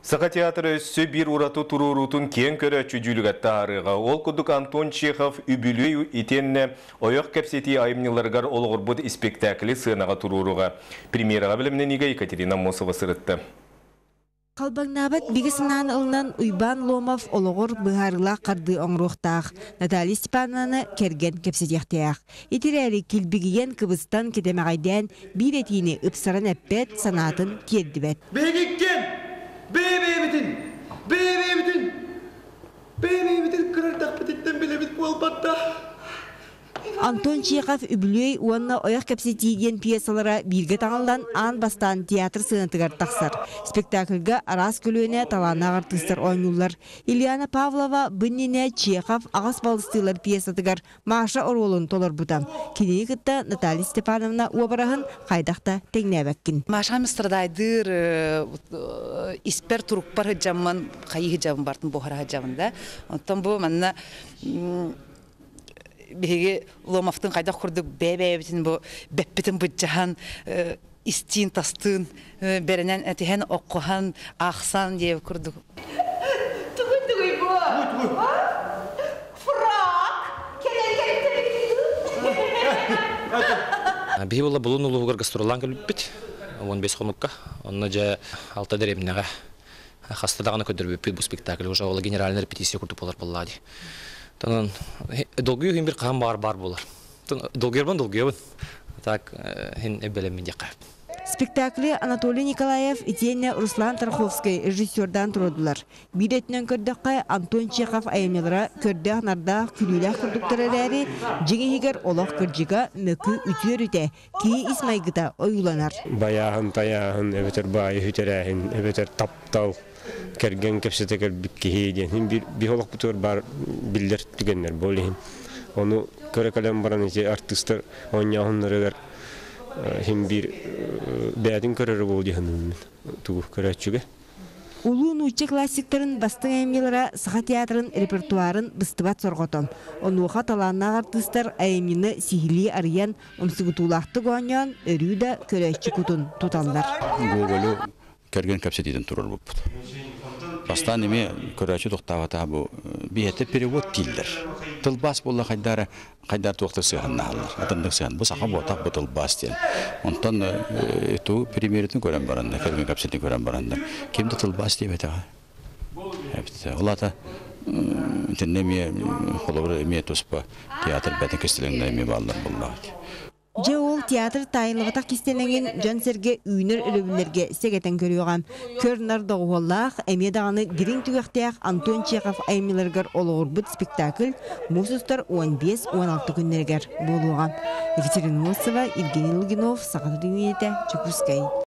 Сақа театры өссі бір ұрату тұрурутын кен көрі чүдюлігатта арыға. Ол күдік Антон Чехов үбілі етенне ойық кәпсеті айымныларғар олғырбұд спектаклі сынаға тұруруға. Премьераға білімнен еге Екатерина Мосова сырытты. Қалбаңнабат бігісінан ылынан Уйбан Ломов олығыр бұғарыла қарды оңруқтақ. Наталья Степановна керген кепсетектеяқ. Етірәрі келбігіген кыбыстан кетемағайден бір етіні ұпсаран әппет санатын кердібет. Бебе кырардақ бітеттен білебет болбатта. Антон Чехов үбілей уанна ояқ кәпсетейден пьесалара бірге таңылдан ан бастан театр сынатығар тақсар. Спектакльға арас көлуіне таланағар тұстар ойнулар. Ильяна Павлова бұннене Чехов ағас балыстылар пьесатығар Маша оролын толар бұдан. Кенеyi күтті Наталья Степановна уабарағын қайдақта теңнәбәккін. Маша мыстырдайдыр испер тұрықпар жаман қайығы жамын бартын бұғыра жамында. Онтан бұл манна Беге Ломовтың қайдақ құрдық бәбәйбітін бұл бәппітін бұджахан истин тастын бәрінен әтіген оқыған ақсан деп құрдық. Түгін бұл. Фрак! Бей бола бұлын ұлығығыр гастролан көліп біт. 15 қомыққа. Онына жа 6 дәремінеға. Қастадағына көдір бөппет бұл спектакль. Уже ола генеральный репетиция құрдық болар болады. Танан долгий хим бир кам бар булар. Долгийбан. Так хин эбелем дикка. Спектакли Анатолий Николаев и Руслан Тарховский режиссердан турдулар. Бидетнен көрдөккө Антон Чехов айымлара көрдөх нарда күлүлөх көрдөктөрөлөрү жигигер олох кыржыга мөкү үтүөрүтэ ки Исмайгыта оюланар. Баягын таягын эбетер бай хүтөрәһин эбетер таптау керген кепсетекер биккеһиден хин бир холок бутур бар билдер түгеннер болыйын. Оны көрөкөлөн баран эти артисттер оньяһыннарыгар хин бир бәдин көрөр болду ханын тугу көрөчүгө. Улуун учча классиктерин бастың айымнылара саха театрын репертуарын быстыбат сорготом. Онуха таланнаг артисттер айымнины сихили арыян омсугутуулакты гооньон өрүүда көрөчү кутун туталлар. Гоголу керген кепсетиден турар буппут. Бастан эме көрөчү токтабата бу биете перевод тилдер. Тылбас болла кайдар токтор сыганналар. Атындык сыган бу сака ботак бу тылбас ден. Онтон ту премьеритин көрөн баранда, керген кепсетин көрөн баранда. Кимди тылбас деп айтага. Олата тенеме холовр эме тоспа театр бетен кестелеңне эме балдар боллат. Жеол театр тайылыбатақ кестеленген жан серге үйнер үлөбілерге сегетен көріоған. Көрнар доғуоллақ, әме дағаны дирин түгіқтеяқ Антон Чехов айымыларғар олығырбыт спектакль мұсыстар 15-16 күннергер болуған. Екатерина Мосова, Евгений Лугинов, Сағатыр Дүниеті, Чекускай.